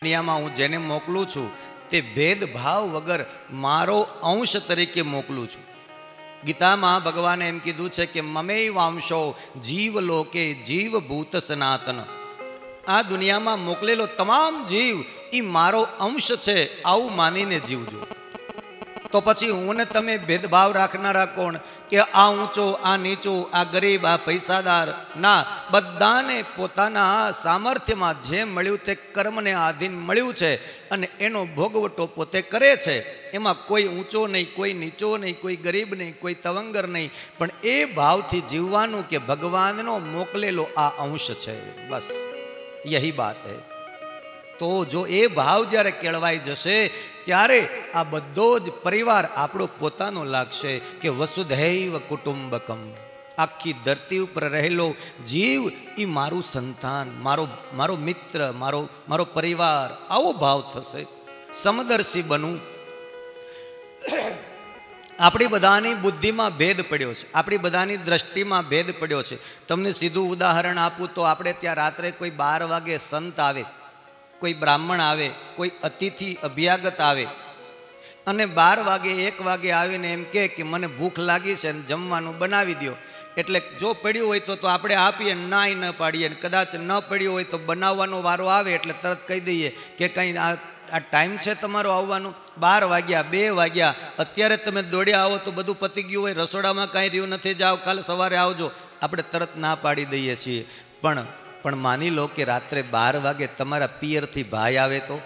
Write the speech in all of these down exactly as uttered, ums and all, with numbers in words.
દુનિયામાં હું જેને મોકલું છું તે ભેદભાવ વગર મારો અંશ તરીકે મોકલું છું. ગીતામાં ભગવાને એમ કીધું છે કે મમેય વાંશો જીવ લોકે જીવભૂત સનાતન. આ દુનિયામાં મોકલેલો તમામ જીવ એ મારો અંશ છે, આવું માનીને જીવજો. તો પછી હું ને તમે ભેદભાવ રાખનારા કોણ? કે આ ઊંચો આ નીચો, આ ગરીબ આ પૈસાદાર, ના, બધાને પોતાના સામર્થ્યમાં જે મળ્યું તે કર્મને આધીન મળ્યું છે અને એનો ભોગવટો પોતે કરે છે. એમાં કોઈ ઊંચો નહીં, કોઈ નીચો નહીં, કોઈ ગરીબ નહીં, કોઈ તવંગર નહીં, પણ એ ભાવથી જીવવાનું કે ભગવાનનો મોકલેલો આ અંશ છે. બસ યહી બાત હૈ. તો જો એ ભાવ જ્યારે કેળવાઈ જશે ત્યારે આ બધો જ પરિવાર આપણો પોતાનો લાગશે કે વસુધૈવ કુટુંબકમ. આખી ધરતી ઉપર રહેલો જીવ એ મારું સંતાન, મારો મારો મિત્ર, મારો મારો પરિવાર, આવો ભાવ થશે. સમદર્શી બનવું. આપણી બધાની બુદ્ધિમાં ભેદ પડ્યો છે, આપણી બધાની દ્રષ્ટિમાં ભેદ પડ્યો છે. તમને સીધું ઉદાહરણ આપું તો આપણે ત્યાં રાત્રે કોઈ બાર વાગે સંત આવે, કોઈ બ્રાહ્મણ આવે, કોઈ અતિથિ અભ્યાગત આવે અને બાર વાગે એક વાગે આવીને એમ કહે કે મને ભૂખ લાગી છે ને જમવાનું બનાવી દો. એટલે જો પડ્યું હોય તો તો આપણે આપીએ, નાય ન પાડીએ. કદાચ ન પડ્યું હોય તો બનાવવાનો વારો આવે એટલે તરત કહી દઈએ કે કંઈ આ આ ટાઈમ છે તમારો આવવાનો, બાર વાગ્યા, બે વાગ્યા, અત્યારે તમે દોડ્યા આવો તો બધું પતી ગયું હોય, રસોડામાં કાંઈ રહ્યું નથી, જાઓ કાલે સવારે આવજો. આપણે તરત ના પાડી દઈએ છીએ. પણ પણ માની લો કે રાત્રે બાર વાગે તમારા પિયરથી ભાઈ આવે તો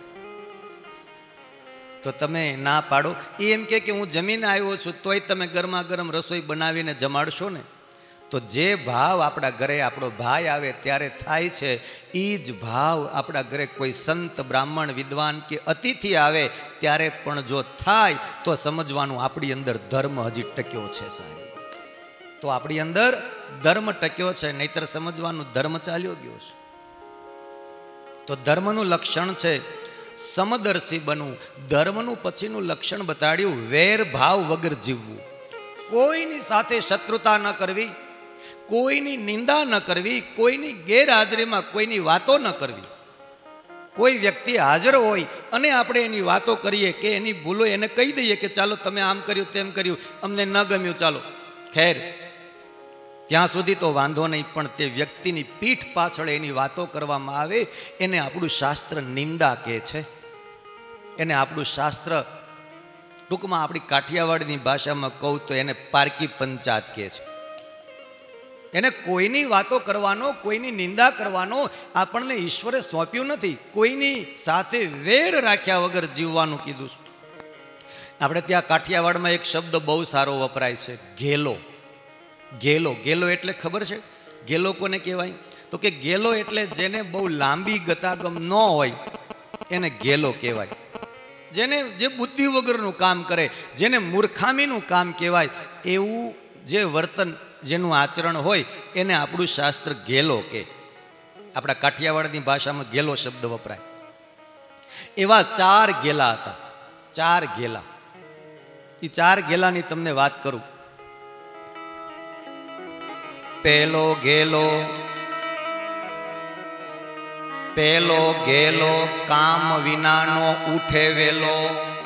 તો તમે ના પાડો? એ એમ કે હું જમીને આવ્યો છું તોય તમે ગરમા ગરમ રસોઈ બનાવીને જમાડશો ને? તો જે ભાવ આપણા ઘરે આપણો ભાઈ આવે ત્યારે થાય છે, એ જ ભાવ આપણા ઘરે કોઈ સંત બ્રાહ્મણ વિદ્વાન કે અતિથિ આવે ત્યારે પણ જો થાય તો સમજવાનું આપણી અંદર ધર્મ હજી ટક્યો છે સાહેબ. તો આપણી અંદર ધર્મ ટક્યો છે, નહીતર સમજવાનું ધર્મ ચાલ્યો ગયો છે. તો ધર્મનું લક્ષણ છે સમદર્શી બનવું. ધર્મનું પછીનું લક્ષણ બતાડ્યું વેર ભાવ વગર જીવવું. કોઈની સાથે શત્રુતા ન કરવી, કોઈની નિંદા ન કરવી, કોઈની ગેરહાજરીમાં કોઈની વાતો ન કરવી. કોઈ વ્યક્તિ હાજર હોય અને આપણે એની વાતો કરીએ કે એની ભૂલો એને કહી દઈએ કે ચાલો તમે આમ કર્યું તેમ કર્યું, અમને ન ગમ્યું, ચાલો ખેર, ત્યાં સુધી તો વાંધો નહીં. પણ તે વ્યક્તિની પીઠ પાછળ એની વાતો કરવામાં આવે એને આપણું શાસ્ત્ર નિંદા કહે છે. એને આપણું શાસ્ત્ર ટૂંકમાં આપણી કાઠિયાવાડની ભાષામાં કહું તો એને પારકી પંચાત કહે છે. એને કોઈની વાતો કરવાનો, કોઈની નિંદા કરવાનો આપણને ઈશ્વરે સોંપ્યું નથી. કોઈની સાથે વેર રાખ્યા વગર જીવવાનું કીધું છે. આપણે ત્યાં કાઠિયાવાડમાં એક શબ્દ બહુ સારો વપરાય છે, ઘેલો. ગેલો. ગેલો એટલે ખબર છે? ગેલો કોને કહેવાય? તો કે ગેલો એટલે જેને બહુ લાંબી ગતાગમ ન હોય એને ગેલો કહેવાય. જેને જે બુદ્ધિ વગરનું કામ કરે, જેને મૂર્ખામીનું કામ કહેવાય, એવું જે વર્તન, જેનું આચરણ હોય એને આપણું શાસ્ત્ર ગેલો કહે. આપણા કાઠિયાવાડની ભાષામાં ગેલો શબ્દ વપરાય. એવા ચાર ગેલા હતા, ચાર ગેલા. એ ચાર ગેલાની તમને વાત કરું. પેલો ગેલો, પેલો ગેલો કામ વિનાનો ઉઠે વેલો.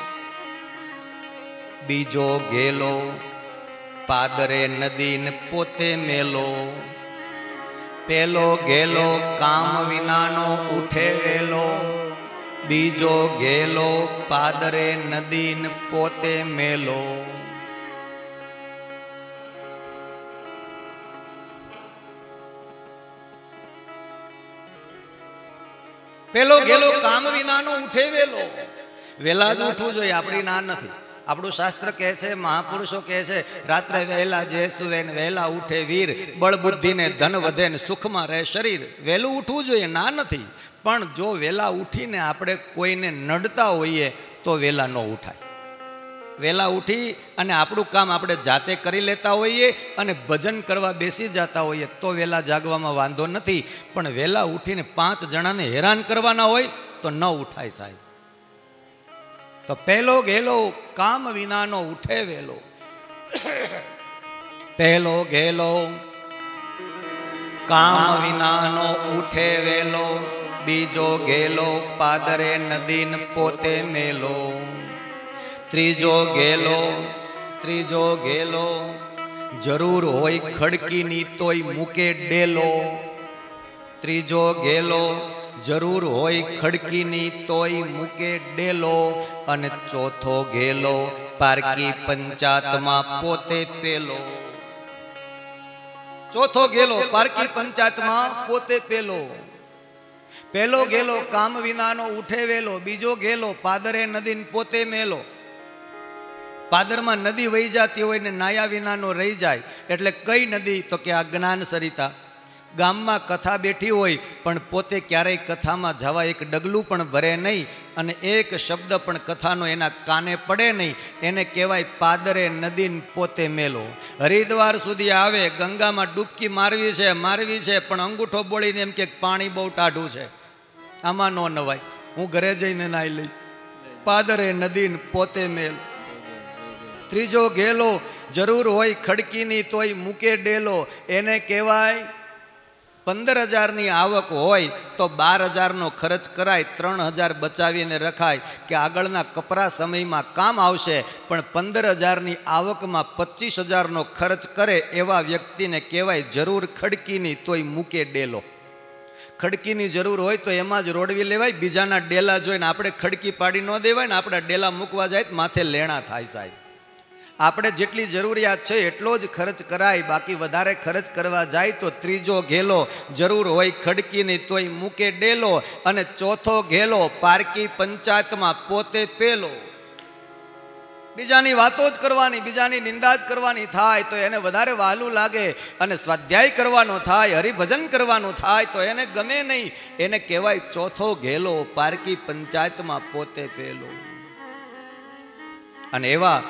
બીજો ગેલો પાદરે નદી ને પોતે મેલો. પેલો ગેલો કામ વિનાનો ઉઠે વેલો. બીજો ગેલો પાદરે નદી ને પોતે મેલો. પેલો ગેલો કામ વિનાનો ઉઠે વેલો. વેલા જ ઉઠવું જોઈએ, આપણી ના નથી. આપણું શાસ્ત્ર કહે છે, મહાપુરુષો કહે છે, રાત્રે વહેલા જે સુવે ને વહેલા ઉઠે વીર, બળ બુદ્ધિ ને ધન વધે ને સુખમાં રહે શરીર. વહેલું ઉઠવું જોઈએ, ના નથી. પણ જો વહેલા ઉઠીને આપણે કોઈને નડતા હોઈએ તો વહેલા ન ઉઠાય. વહેલા ઉઠી અને આપણું કામ આપણે જાતે કરી લેતા હોઈએ અને ભજન કરવા બેસી જતા હોઈએ તો વહેલા જાગવામાં વાંધો નથી. પણ વહેલા ઉઠીને પાંચ જણાને હેરાન કરવાના હોય તો ન ઉઠાય સાહેબ. તો પહેલો ગેલો કામ વિનાનો ઉઠે વેલો. પહેલો ગેલો કામ વિનાનો ઉઠે વેલો. બીજો ગેલો પાદરે નદીન પોતે મેલો. ત્રીજો ગેલો ત્રીજો ગેલો જરૂર હોય ખડકીની તોય મૂકે ડેલો. ત્રીજો ગેલો જરૂર હોય ખડકીની તોય મૂકે ડેલો. અને ચોથો ગેલો પારકી પંચાયતમાં પોતે પેલો. ચોથો ગેલો પારકી પંચાયતમાં પોતે પેલો. પેલો ગેલો કામ વિનાનો ઉઠે વેલો. બીજો ગેલો પાદરે નદીને પોતે મેલો. પાદરમાં નદી વહી જતી હોય ને નાયા વિનાનો રહી જાય એટલે કઈ નદી? તો કે આ જ્ઞાન સરિતા. ગામમાં કથા બેઠી હોય પણ પોતે ક્યારેય કથામાં જવા એક ડગલું પણ ભરે નહીં અને એક શબ્દ પણ કથાનો એના કાને પડે નહીં. એને કહેવાય પાદરે નદીને પોતે મેલો. હરિદ્વાર સુધી આવે, ગંગામાં ડૂબકી મારવી છે મારવી છે પણ અંગૂઠો બોળીને એમ કે પાણી બહુ ટાઢું છે, આમાં ન નવાય, હું ઘરે જઈને નાઈ લઈશ. પાદરે નદીને પોતે મેલો. ત્રીજો ગેલો જરૂર હોય ખડકીની તોય મૂકે ડેલો. એને કહેવાય પંદર હજારની આવક હોય તો બાર હજારનો ખર્ચ કરાય, ત્રણ હજાર બચાવીને રખાય કે આગળના કપરા સમયમાં કામ આવશે. પણ પંદર હજારની આવકમાં પચીસ હજારનો ખર્ચ કરે એવા વ્યક્તિને કહેવાય જરૂર ખડકીની તોય મૂકે ડેલો. ખડકીની જરૂર હોય તો એમાં જ રોડવી લેવાય. બીજાના ડેલા જોઈને આપણે ખડકી પાડી ન દેવાય ને આપણા ડેલા મૂકવા જાય તો માથે લેણા થાય સાહેબ. આપણે જેટલી જરૂરિયાત છે એટલો જ ખર્ચ કરાય, બાકી વધારે ખર્ચ કરવા જાય તો ત્રીજો ગેલો જરૂર હોય ખડકીની તોય મૂકે ડેલો. અને ચોથો ગેલો પારકી પંચાયતમાં પોતે પેલો. બીજાની વાતો જ કરવાની, બીજાની નિંદા જ કરવાની થાય તો એને વધારે વહાલું લાગે. અને સ્વાધ્યાય કરવાનો થાય, હરિભજન કરવાનું થાય તો એને ગમે નહીં. એને કહેવાય ચોથો ગેલો પારકી પંચાયતમાં પોતે પેલો. અને એવા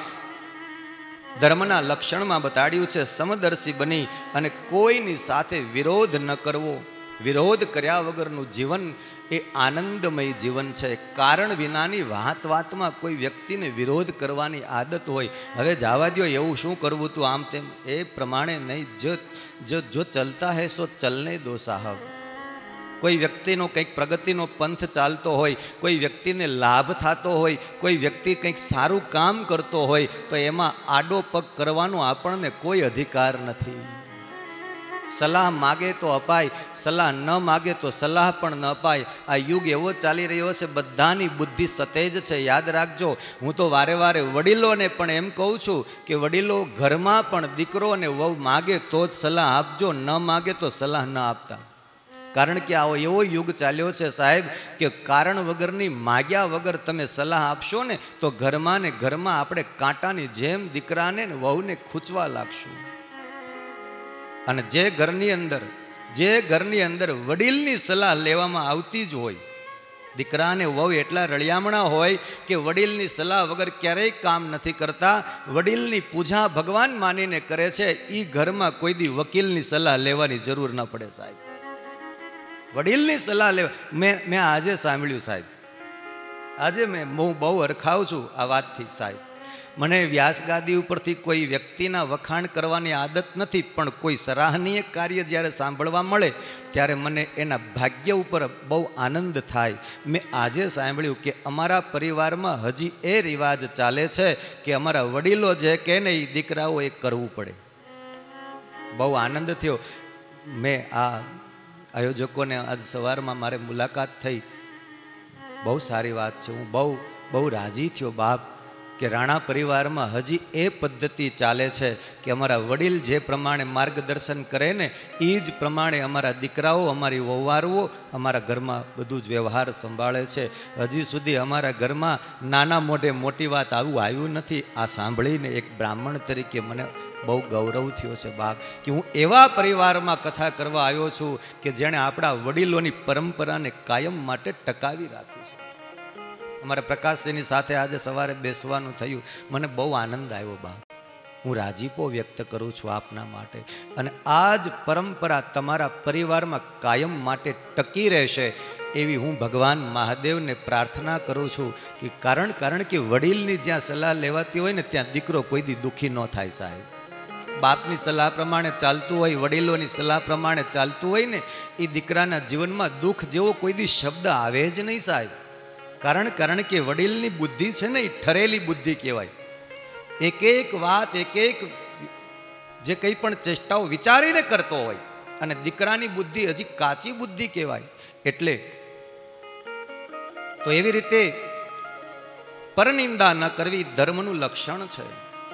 ધર્મના લક્ષણમાં બતાડ્યું છે સમદર્શી બની અને કોઈની સાથે વિરોધ ન કરવો. વિરોધ કર્યા વગરનું જીવન એ આનંદમય જીવન છે. કારણ વિનાની વાત વાતમાં કોઈ વ્યક્તિને વિરોધ કરવાની આદત હોય. હવે જવા દો એવું શું કરવું તું આમ તેમ, એ પ્રમાણે નહીં. જો જો જો ચલતા હૈ સો ચલને દો સાહબ. કોઈ વ્યક્તિનો કંઈક પ્રગતિનો પંથ ચાલતો હોય, કોઈ વ્યક્તિને લાભ થતો હોય, કોઈ વ્યક્તિ કંઈક સારું કામ કરતો હોય તો એમાં આડો પગ કરવાનો આપણને કોઈ અધિકાર નથી. સલાહ માગે તો અપાય, સલાહ ન માગે તો સલાહ પણ ન અપાય. આ યુગ એવો ચાલી રહ્યો છે, બધાની બુદ્ધિ સતેજ છે. યાદ રાખજો, હું તો વારે વારે વડીલોને પણ એમ કહું છું કે વડીલો ઘરમાં પણ દીકરો અને વહુ માગે તો જ સલાહ આપજો, ન માગે તો સલાહ ન આપતા. કારણ કે આવો એવો યુગ ચાલ્યો છે સાહેબ કે કારણ વગરની માગ્યા વગર તમે સલાહ આપશો ને તો ઘરમાં ને ઘરમાં આપણે કાંટાની જેમ દીકરાને ને વહુને ખૂંચવા લાગશું. અને જે ઘરની અંદર જે ઘરની અંદર વડીલની સલાહ લેવામાં આવતી જ હોય, દીકરા અને વહુ એટલા રળિયામણા હોય કે વડીલની સલાહ વગર ક્યારેય કામ નથી કરતા, વડીલની પૂજા ભગવાન માનીને કરે છે, એ ઘરમાં કોઈ દી વકીલની સલાહ લેવાની જરૂર ન પડે સાહેબ. વડીલની સલાહ લેવા મેં મેં આજે સાંભળ્યું સાહેબ, આજે મેં હું બહુ હરખાઉં છું આ વાતથી સાહેબ. મને વ્યાસગાદી ઉપરથી કોઈ વ્યક્તિના વખાણ કરવાની આદત નથી, પણ કોઈ સરાહનીય કાર્ય જ્યારે સાંભળવા મળે ત્યારે મને એના ભાગ્ય ઉપર બહુ આનંદ થાય. મેં આજે સાંભળ્યું કે અમારા પરિવારમાં હજી એ રિવાજ ચાલે છે કે અમારા વડીલો જે કહે ને એ દીકરાઓ એ કરવું પડે. બહુ આનંદ થયો. મેં આ આયોજકોને આજ સવારમાં મારે મુલાકાત થઈ, બહુ સારી વાત છે. હું બહુ બહુ રાજી થયો બાપ કે રાણા પરિવારમાં હજી એ પદ્ધતિ ચાલે છે કે અમારા વડીલ જે પ્રમાણે માર્ગદર્શન કરે ને એ જ પ્રમાણે અમારા દીકરાઓ, અમારી વહુવારુઓ અમારા ઘરમાં બધું જ વ્યવહાર સંભાળે છે. હજી સુધી અમારા ઘરમાં નાના મોઢે મોટી વાત આવું આવ્યું નથી. આ સાંભળીને એક બ્રાહ્મણ તરીકે મને બહુ ગૌરવ થયો છે બાપ કે હું એવા પરિવારમાં કથા કરવા આવ્યો છું કે જેણે આપણા વડીલોની પરંપરાને કાયમ માટે ટકાવી રાખી છે. અમારા પ્રકાશજીની સાથે આજે સવારે બેસવાનું થયું, મને બહુ આનંદ આવ્યો બાપ. હું રાજીપો વ્યક્ત કરું છું આપના માટે. અને આ જ પરંપરા તમારા પરિવારમાં કાયમ માટે ટકી રહેશે એવી હું ભગવાન મહાદેવને પ્રાર્થના કરું છું. કે કારણ કારણ કે વડીલની જ્યાં સલાહ લેવાતી હોય ને ત્યાં દીકરો કોઈ દી દુઃખી ન થાય સાહેબ. બાપની સલાહ પ્રમાણે ચાલતું હોય, વડીલોની સલાહ પ્રમાણે ચાલતું હોય ને, એ દીકરાના જીવનમાં દુઃખ જેવો કોઈ દી શબ્દ આવે જ નહીં સાહેબ. કારણ કારણ કે વડીલની બુદ્ધિ છે ને એ ઠરેલી બુદ્ધિ કહેવાય. એક એક વાત, એક એક જે કંઈ પણ ચેષ્ટાઓ વિચારીને કરતો હોય, અને દીકરાની બુદ્ધિ હજી કાચી બુદ્ધિ કહેવાય. એટલે તો એવી રીતે પરનિંદા ન કરવી ધર્મનું લક્ષણ છે.